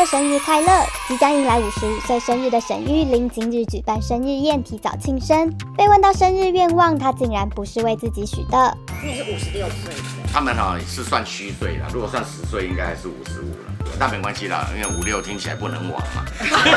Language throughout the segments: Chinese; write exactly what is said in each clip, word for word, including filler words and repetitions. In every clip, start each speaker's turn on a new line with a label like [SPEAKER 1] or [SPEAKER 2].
[SPEAKER 1] 哥生日快乐！即将迎来五十五岁生日的沈玉琳今日举办生日宴，提早庆生。被问到生日愿望，她竟然不是为自己许的。
[SPEAKER 2] 今年是五十六岁，
[SPEAKER 3] 他们哈、哦、是算虚岁的，如果算十岁，应该还是五十五了。那没关系啦，因为五六听起来不能玩嘛。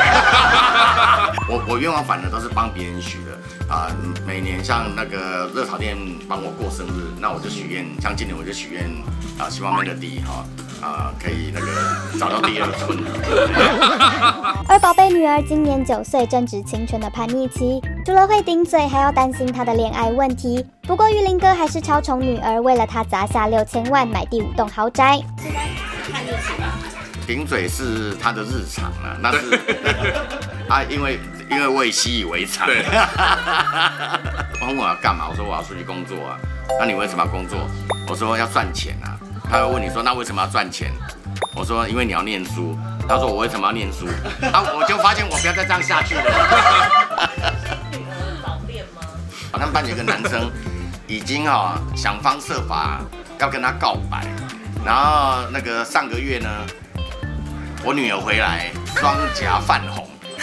[SPEAKER 3] 我我愿望反而都是帮别人许的啊、呃，每年像那个热炒店帮我过生日，那我就许愿，像今年我就许愿啊，希望 Melody 哈啊可以那个找到第二春。
[SPEAKER 1] 而宝贝女儿今年九岁，正值青春的叛逆期，除了会顶嘴，还要担心她的恋爱问题。不过玉林哥还是超宠女儿，为了她砸下六千万买第五栋豪宅。
[SPEAKER 2] 现在叛逆期吧。
[SPEAKER 3] 顶嘴是他的日常啊，那是啊，因为因为我也习以为常。对。问我要干嘛？我说我要出去工作啊。那你为什么要工作？我说要赚钱啊。他会问你说那为什么要赚钱？我说因为你要念书。他说我为什么要念书？啊，我就发现我不要再这样下去了。
[SPEAKER 2] 女儿早恋吗？
[SPEAKER 3] 他们班有一个男生已经啊、哦、想方设法要跟他告白，然后那个上个月呢。我女儿回来，双颊泛红，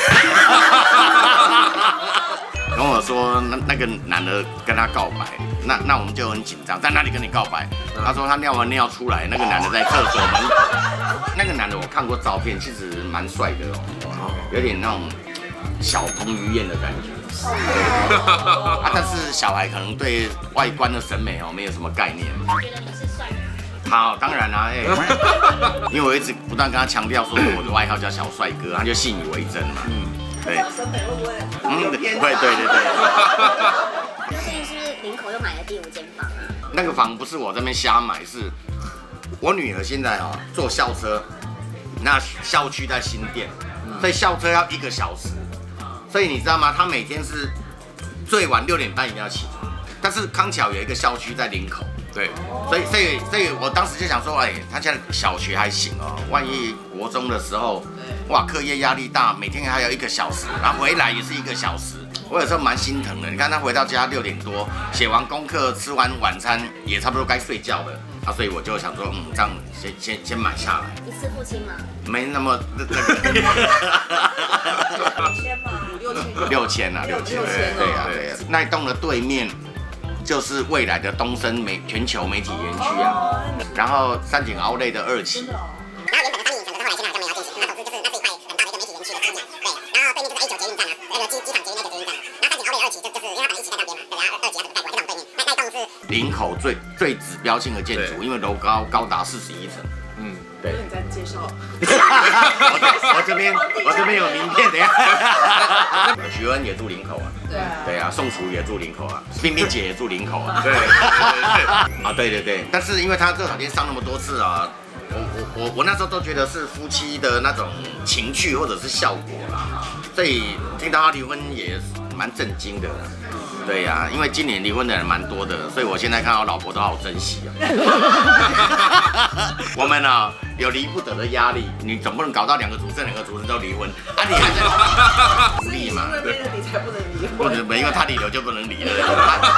[SPEAKER 3] 跟我说那那个男的跟她告白，那那我们就很紧张，在哪里跟你告白？他说他尿完尿出来，那个男的在厕所门口。那个男的我看过照片，其实蛮帅的哦，有点那种小彭于晏的感觉。啊，但是小孩可能对外观的审美哦没有什么概念。
[SPEAKER 2] 他觉得你是帅人。
[SPEAKER 3] 好，当然啦、啊，哎、欸，因为我一直不断跟他强调说我的外号叫小帅哥，他就信以为真嘛。嗯，对。
[SPEAKER 2] 审美会不会？
[SPEAKER 3] 嗯，对对对对。
[SPEAKER 2] 那现在是不是林口又买了第五间房啊？
[SPEAKER 3] 那个房不是我这边瞎买，是我女儿现在啊、喔、坐校车，那校区在新店，所以校车要一个小时，所以你知道吗？她每天是最晚六点半一定要起床，但是康桥有一个校区在林口。对，所以所以所以我当时就想说，哎，他现在小学还行哦，万一国中的时候，哇，课业压力大，每天还有一个小时，然后回来也是一个小时，我有时候蛮心疼的。你看他回到家六点多，写完功课，吃完晚餐，也差不多该睡觉了。啊，所以我就想说，嗯，这样先先先买下来。
[SPEAKER 2] 一次付清吗？
[SPEAKER 3] 没那么那个。
[SPEAKER 2] 六千吗？六千。
[SPEAKER 3] 六千啊，六千。对呀对呀，那一栋的对面。就是未来的东森媒全球媒体园区啊，然后三井奥莱的二期。
[SPEAKER 4] 然后原本的三立影城的后来现在好像没有进行，那投资就是那是一块很大的一个媒体园区的基地，对。然后对面就是 A 九捷运站啊，那个机机场捷运那个捷运站啊。然后三井奥莱二期就就是因为它本来一期在那边嘛，对，然后二期它整个盖过来，就在我们对面。那那一栋是
[SPEAKER 3] 林口最最指标性的建筑，因为楼高高达四十一层。嗯，对。
[SPEAKER 5] 你在介绍。
[SPEAKER 3] 我这边我这边有名片，等一下。徐恩也住林口啊。对啊，对啊，宋楚也住林口啊，冰冰姐也住林口啊。对，啊，对对对，但是因为他热炒店上那么多次啊，我我我我那时候都觉得是夫妻的那种情趣或者是效果啦，所以听到他离婚也蛮震惊的。对呀、啊，因为今年离婚的人蛮多的，所以我现在看到老婆都好珍惜啊。我们啊有离不得的压力，你总不能搞到两个主持人两个主持人都离婚啊，你还在独立嘛？
[SPEAKER 5] 那边的你才不能离婚。
[SPEAKER 3] 不能，因为他离了就不能离了。